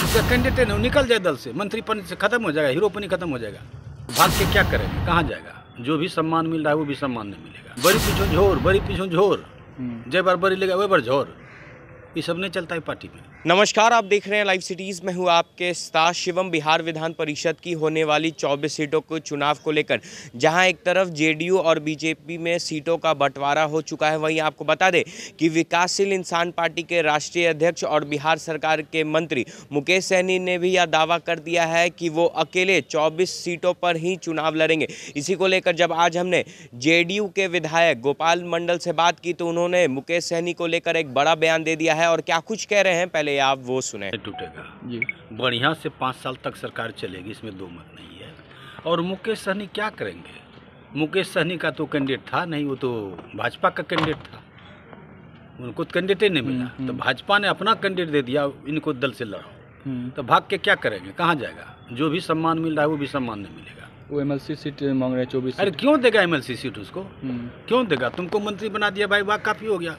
उसका कैंडिडेट है निकल जाए दल से, मंत्री पद से खत्म हो जाएगा, हीरोपनी खत्म हो जाएगा, भाग के क्या करेंगे, कहाँ जाएगा? जो भी सम्मान मिल रहा है वो भी सम्मान नहीं मिलेगा। बड़ी पीछू झोर, जय बार बड़ी लेगा वही बार झोर, ये सब नहीं चलता है पार्टी में। नमस्कार, आप देख रहे हैं लाइव सिटीज़ में हूँ आपके साथ शिवम। बिहार विधान परिषद की होने वाली 24 सीटों को चुनाव को लेकर जहां एक तरफ जेडीयू और बीजेपी में सीटों का बंटवारा हो चुका है, वहीं आपको बता दें कि विकासशील इंसान पार्टी के राष्ट्रीय अध्यक्ष और बिहार सरकार के मंत्री मुकेश सहनी ने भी यह दावा कर दिया है कि वो अकेले 24 सीटों पर ही चुनाव लड़ेंगे। इसी को लेकर जब आज हमने जेडीयू के विधायक गोपाल मंडल से बात की तो उन्होंने मुकेश सहनी को लेकर एक बड़ा बयान दे दिया है और क्या कुछ कह रहे हैं पहले आप वो सुने। टूटेगा जी, बढ़िया से 5 साल तक सरकार चलेगी, इसमें दो मत नहीं है। और मुकेश सहनी क्या करेंगे? मुकेश सहनी का तो कैंडिडेट था नहीं, वो तो भाजपा का कैंडिडेट था, उनको कैंडिडेट नहीं मिला तो भाजपा ने अपना कैंडिडेट दे दिया, इनको दल से लड़ाओ, तो भाग के क्या करेंगे, कहाँ जाएगा? जो भी सम्मान मिल रहा है वो भी सम्मान नहीं मिलेगा। वो एमएलसी सीट मांग रहे हैं 24। अरे क्यों देगा एमएलसी सीट उसको? क्यों देगा? तुमको मंत्री बना दिया भाई, वाह काफी हो गया।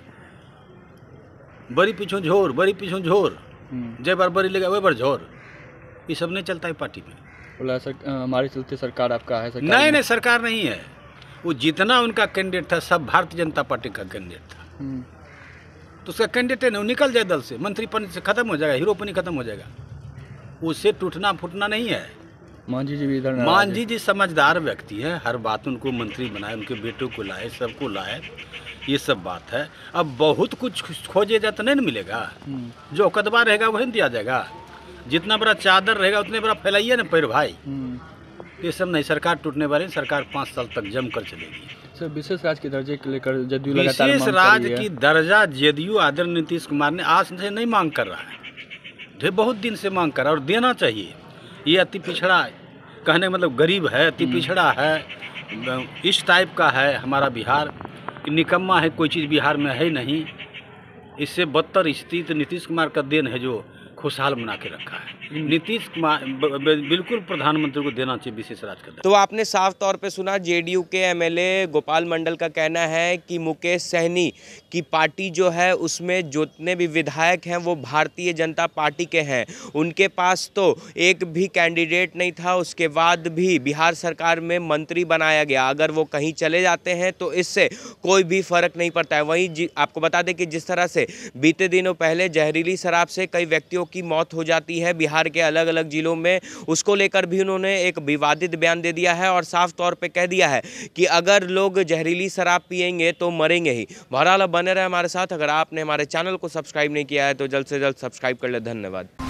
बड़ी पीछू झोर, जय बार बड़ी लेगा वही बार झोर, ये सब नहीं चलता है पार्टी में। बोला हमारे चलते सरकार आपका है? सरकार नहीं, सरकार नहीं है। वो जितना उनका कैंडिडेट था सब भारतीय जनता पार्टी का कैंडिडेट था, तो उसका कैंडिडेट है निकल जाए दल से, मंत्री पद से खत्म हो जाएगा, हीरोपनी खत्म हो जाएगा, उससे टूटना फूटना नहीं है। मांझी जी भी इधर, मांझी जी समझदार व्यक्ति है, हर बात उनको मंत्री बनाए, उनके बेटों को लाए, सबको लाए, ये सब बात है। अब बहुत कुछ खोजेगा तो नहीं न मिलेगा, जो कदबा रहेगा वही दिया जाएगा, जितना बड़ा चादर रहेगा उतने बड़ा फैलाइए ना पैर भाई। ये सब नहीं, सरकार टूटने वाली, सरकार 5 साल तक जमकर चलेगी। सर, विशेष राज्य के दर्जे को लेकर जदयू लगातार विशेष राज्य की दर्जा जदयू आदरणीय नीतीश कुमार ने आज से नहीं मांग कर रहा है, बहुत दिन से मांग कर रहा है और देना चाहिए। ये अति पिछड़ा, कहने का मतलब गरीब है, अति पिछड़ा है, इस टाइप का है हमारा बिहार, निकम्मा है, कोई चीज़ बिहार में है नहीं। इससे बदतर स्थिति तो नीतीश कुमार का देन है जो खुशहाल बना के रखा है। नीतीश कुमार बिल्कुल प्रधानमंत्री को देना चाहिए विशेष राज्य का। तो आपने साफ तौर पे सुना, जेडीयू के एमएलए गोपाल मंडल का कहना है कि मुकेश सहनी की पार्टी जो है उसमें जितने भी विधायक हैं वो भारतीय जनता पार्टी के हैं, उनके पास तो एक भी कैंडिडेट नहीं था, उसके बाद भी बिहार सरकार में मंत्री बनाया गया। अगर वो कहीं चले जाते हैं तो इससे कोई भी फर्क नहीं पड़ता है। वहीं आपको बता दें कि जिस तरह से बीते दिनों पहले जहरीली शराब से कई व्यक्तियों की मौत हो जाती है बिहार के अलग अलग जिलों में, उसको लेकर भी उन्होंने एक विवादित बयान दे दिया है और साफ तौर पे कह दिया है कि अगर लोग जहरीली शराब पिएंगे तो मरेंगे ही। बहरहाल बने रहे हमारे साथ। अगर आपने हमारे चैनल को सब्सक्राइब नहीं किया है तो जल्द से जल्द सब्सक्राइब कर ले। धन्यवाद।